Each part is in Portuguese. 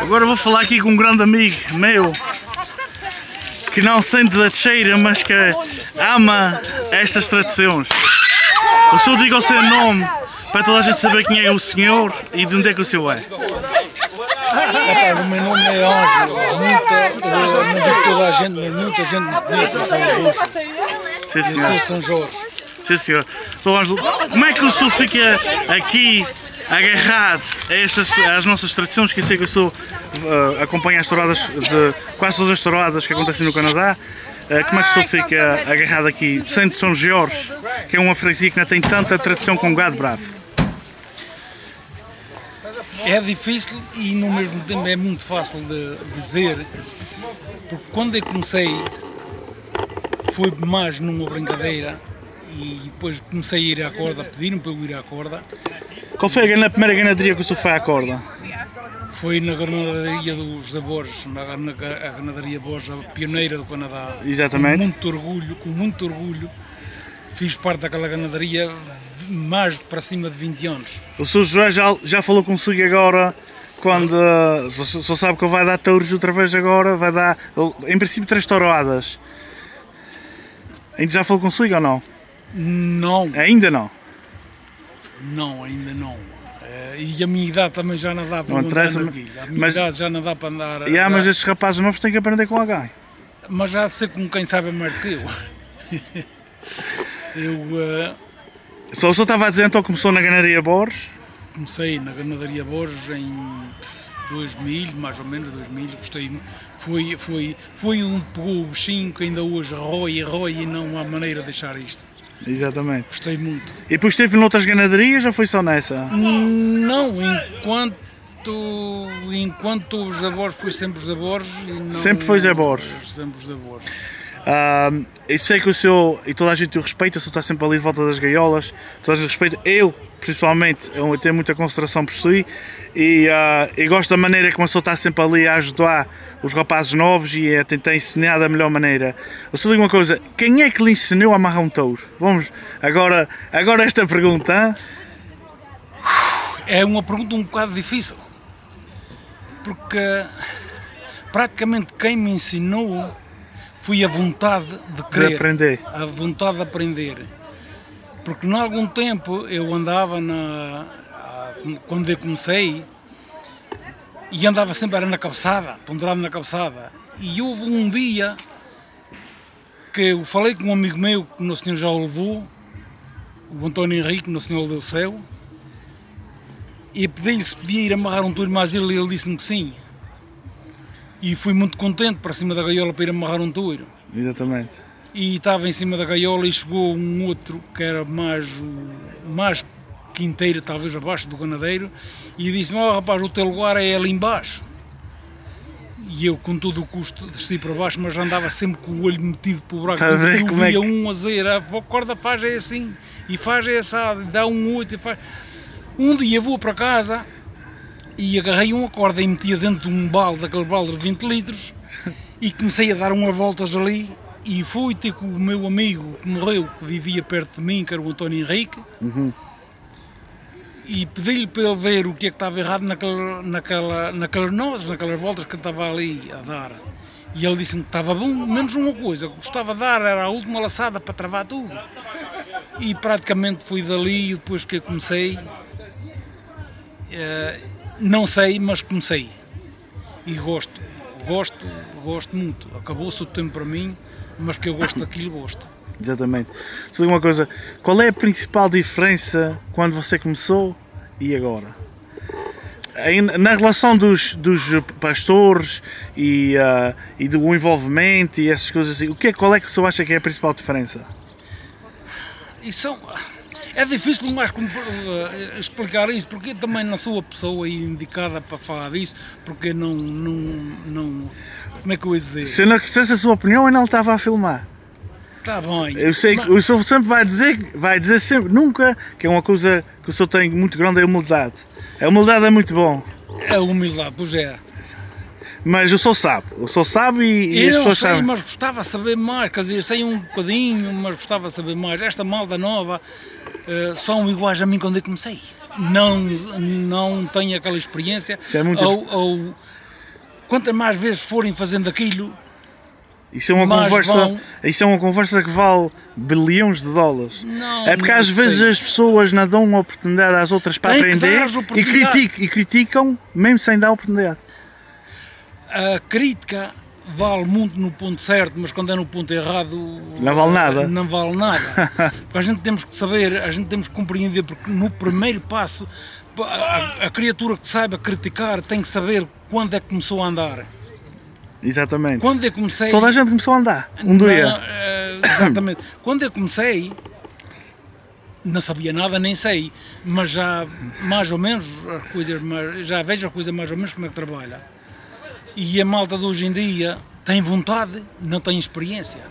Agora vou falar aqui com um grande amigo meu que não sente da cheira, mas que ama estas tradições. O senhor diga o seu nome para toda a gente saber quem é o senhor e de onde é que o senhor é. Rapaz, o meu nome é Ângelo, não digo toda a gente, mas muita gente me conhece, eu sou Ângelo. Sim, senhor. Eu sou São Jorge. Sim, senhor. Sr. Ângelo, como é que o senhor fica aqui agarrado às nossas tradições, que eu sei que o senhor acompanha as touradas, quase todas as touradas que acontecem no Canadá? Como é que o senhor fica agarrado aqui, sendo São Jorge, que é uma freguesia que não tem tanta tradição com o gado bravo? É difícil e no mesmo tempo é muito fácil de dizer, porque quando eu comecei foi mais numa brincadeira e depois comecei a ir à corda, pediram para eu ir à corda. Qual foi a primeira ganadaria que o senhor foi à corda? Foi na ganadaria dos José Borges, a ganadaria Borges, a pioneira do Canadá. Exatamente. Com muito orgulho, fiz parte daquela ganadaria mais para cima de 20 anos. O senhor Joé já falou consigo agora, quando o senhor sabe que ele vai dar touros outra vez agora, vai dar, em princípio, 3 touradas. Ainda já falou consigo ou não? Não. Ainda não? Não, ainda não. E a minha idade também já não dá para não andar interessa, naquilo. A minha idade já não dá para andar. Mas estes rapazes novos têm que aprender com alguém. Mas já de ser com quem sabe mais que eu. O senhor estava a dizer então que começou na Ganadaria Borges? Comecei na Ganadaria Borges em 2000, mais ou menos 2000, gostei. Foi onde pegou o bichinho que ainda hoje rói e não há maneira de deixar isto. Exatamente. Gostei muito. E depois esteve noutras ganadarias ou foi só nessa? Não, enquanto houve José Borges, foi sempre José Borges. Sempre foi José Borges? Sempre José Borges. Eu sei que o senhor, e toda a gente o respeita, o senhor está sempre ali de volta das gaiolas, toda a gente respeita, eu principalmente, eu tenho muita consideração por si e gosto da maneira como o senhor está sempre ali a ajudar os rapazes novos e a tentar ensinar da melhor maneira. O senhor diga uma coisa, quem é que lhe ensinou a amarrar um touro? Vamos, agora esta pergunta, hein? É uma pergunta um bocado difícil, porque praticamente quem me ensinou foi a vontade de querer, aprender. A vontade de aprender. Porque em algum tempo eu andava, quando eu comecei, e andava sempre era na cabeçada, ponderado na cabeçada. E houve um dia que eu falei com um amigo meu, que o nosso senhor já o levou, o António Henrique, o nosso senhor deu céu, e pedi-lhe se podia ir amarrar um touro mais ele disse-me que sim. E fui muito contente para cima da gaiola para ir amarrar um touro. Exatamente. E estava em cima da gaiola e chegou um outro que era mais quinteiro, talvez abaixo do ganadeiro, e disse-me: "Oh, rapaz, o teu lugar é ali embaixo." E eu, com todo o custo, desci para baixo, mas andava sempre com o olho metido para o buraco. Eu via um a dizer: "A corda faz é assim, e faz é assado, dá um 8 e faz." Um dia vou para casa e agarrei uma corda e metia dentro de um balde, daquele balde de 20 litros, e comecei a dar umas voltas ali, e fui ter com o meu amigo que morreu, que vivia perto de mim, que era o António Henrique, e pedi-lhe para ele ver o que é que estava errado naquelas nozes, naquelas voltas que eu estava ali a dar. E ele disse-me que estava bom, menos uma coisa, que gostava de dar, era a última laçada para travar tudo. E praticamente fui dali, depois que eu comecei, não sei, mas comecei. E gosto muito. Acabou-se o tempo para mim, mas que eu gosto daquilo, gosto. Exatamente. Só digo uma coisa, qual é a principal diferença quando você começou e agora? Na relação dos pastores e do envolvimento e essas coisas assim, qual é que você acha que é a principal diferença? É difícil mais explicar isso, porque eu também não sou a pessoa indicada para falar disso, porque não como é que eu ia dizer? Se não quisesse a sua opinião, eu não estava a filmar. Está bem. Eu sei que o senhor sempre vai dizer sempre, nunca, que é uma coisa que o senhor tem muito grande, é a humildade. A humildade é muito bom. É a humildade, pois é. Mas o senhor sabe e as pessoas sabem. Eu não sei, mas gostava de saber mais, quer dizer, eu sei um bocadinho, mas gostava de saber mais. Esta malda nova são iguais a mim quando eu comecei. Não tenho aquela experiência. Isso é muito quantas mais vezes forem fazendo aquilo, isso é uma mais conversa, vão... isso é uma conversa que vale bilhões de dólares. Não, É porque não às vezes sei. as pessoas não dão uma oportunidade às outras para Tem que aprender dar as e oportunidades. criticam mesmo sem dar oportunidade. A crítica vale muito no ponto certo, mas quando é no ponto errado Não vale nada. não vale nada. Porque a gente temos que saber, a gente temos que compreender, porque no primeiro passo a criatura que saiba criticar tem que saber quando é que começou a andar. Exatamente. Quando eu comecei... Toda a gente começou a andar, um Não, dia. exatamente. Quando eu comecei, não sabia nada, nem sei, mas já mais ou menos as coisas, já vejo a coisa mais ou menos como é que trabalha. E a malta de hoje em dia tem vontade, não tem experiência.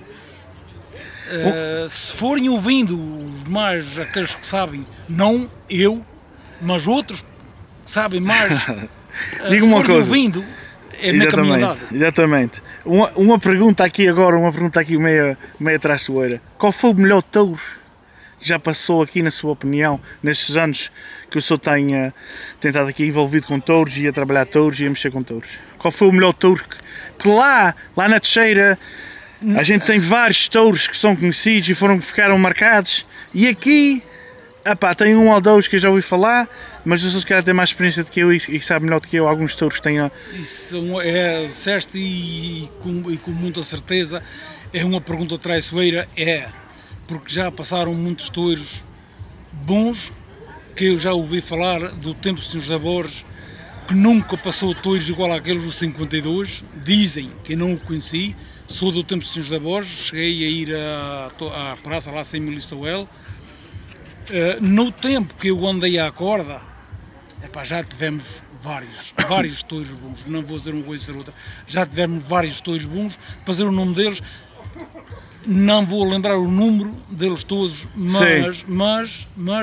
Se forem ouvindo os mais, aqueles que sabem, não eu, mas outros que sabem mais, Diga uma coisa. ouvindo, é meio caminho andado. Exatamente. Uma pergunta aqui agora, uma pergunta aqui meia traiçoeira. Qual foi o melhor touro que já passou aqui, na sua opinião, nestes anos que o senhor tenha tentado aqui envolvido com touros e a trabalhar touros e a mexer com touros? Qual foi o melhor touro que lá na Teixeira a gente tem vários touros que são conhecidos e ficaram marcados, e aqui tem um ou dois que eu já ouvi falar, mas o senhor se calhar tem mais experiência do que eu e sabe melhor do que eu alguns touros que tenha. Isso é certo e com muita certeza é uma pergunta traiçoeira, porque já passaram muitos touros bons que eu já ouvi falar do tempo do Sr. José Borges, que nunca passou touros igual àqueles do 52, dizem que eu não o conheci, sou do tempo do Sr. José Borges, cheguei a ir à praça lá sem Melissauel. No tempo que eu andei à corda, já tivemos vários touros bons, não vou dizer uma coisa ser outra, já tivemos vários touros bons, para dizer o nome deles, não vou lembrar o número deles todos, mas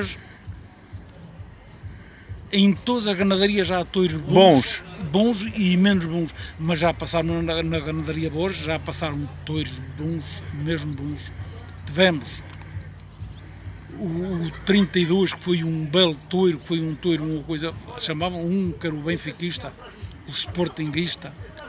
em todas as ganadarias já há touros bons e menos bons, mas já passaram na ganadaria Borges, já passaram touros bons, mesmo bons. Tivemos o 32, que foi um belo touro, que foi um touro, uma coisa, chamavam que era o benfiquista, o sportinguista,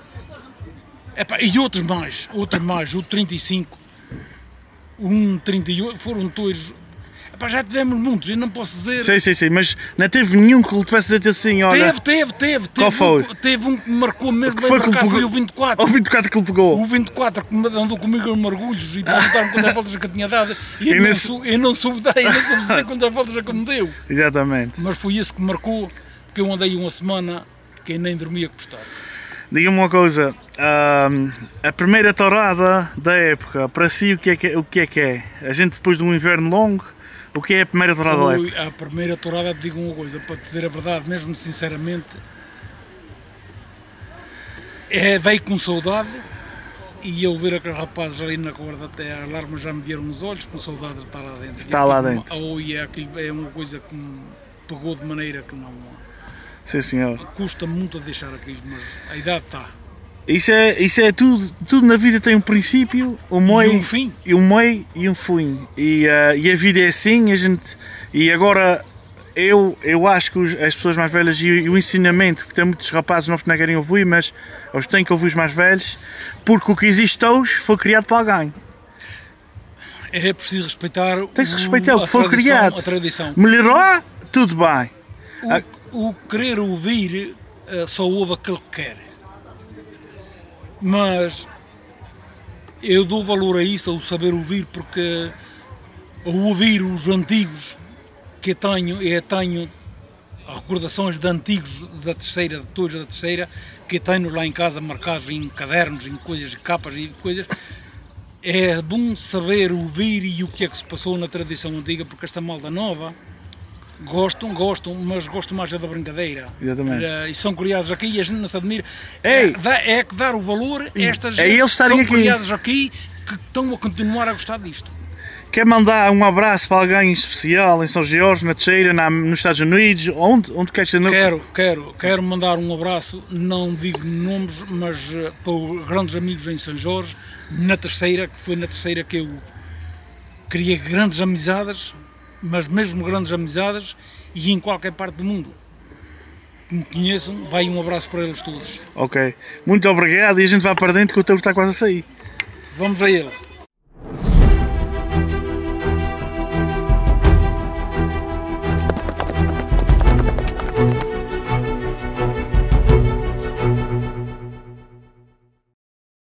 e outros mais, o 35, um 38, foram touros. Já tivemos muitos, eu não posso dizer... Sim, mas não teve nenhum que lhe tivesse dito assim, olha... Teve. Qual foi? Teve um que me marcou mesmo, foi o 24. O 24 que ele pegou? O 24 que andou comigo em mergulhos e perguntaram quantas voltas que eu tinha dado, e eu não soube dizer quantas voltas que me deu. Exatamente. Mas foi esse que me marcou, porque eu andei uma semana que nem dormia que prestasse. Diga-me uma coisa, a primeira tourada da época, para si o que é? A gente depois de um inverno longo, o que é a primeira tourada da época? A primeira tourada, te digo uma coisa, para te dizer a verdade, mesmo sinceramente, veio com saudade, e eu ver aqueles rapazes ali na corda até a alarma já me vieram nos olhos, com saudade de estar lá dentro. Está lá dentro. É uma coisa que me pegou de maneira que não... Sim, senhor. Custa muito a deixar aquilo, mas a idade está. Isso é tudo na vida tem um princípio, um meio e um fim. E um meio e um fim. E a vida é assim, e agora eu acho que as pessoas mais velhas e o ensinamento, porque tem muitos rapazes novos que não querem ouvir, mas eles têm que ouvir os mais velhos, porque o que existe hoje foi criado para alguém. É preciso respeitar tem-se respeitar o que foi criado. A tradição. Melhorou, tudo bem. O querer ouvir só ouve aquele que quer. Mas eu dou valor a isso, ao saber ouvir, porque ao ouvir os antigos que eu tenho recordações de antigos da Terceira, de touros da Terceira, que eu tenho lá em casa marcados em cadernos, em coisas, capas e coisas. É bom saber ouvir e o que é que se passou na tradição antiga, porque esta malda nova gostam, mas gostam mais da brincadeira. Exatamente. E são criados aqui e a gente não se admira. Ei, é que dar o valor a estas gente eles estarem que são criados aqui, que estão a continuar a gostar disto. Quer mandar um abraço para alguém em especial em São Jorge, na Teixeira, nos Estados Unidos? Onde queres ser? Quero mandar um abraço, não digo nomes, mas para os grandes amigos em São Jorge, na Terceira, que foi na Terceira que eu criei grandes amizades, mas mesmo grandes amizades, e em qualquer parte do mundo. que me conheçam, vai um abraço para eles todos. Ok. Muito obrigado e a gente vai para dentro que o touro está quase a sair. Vamos a ele.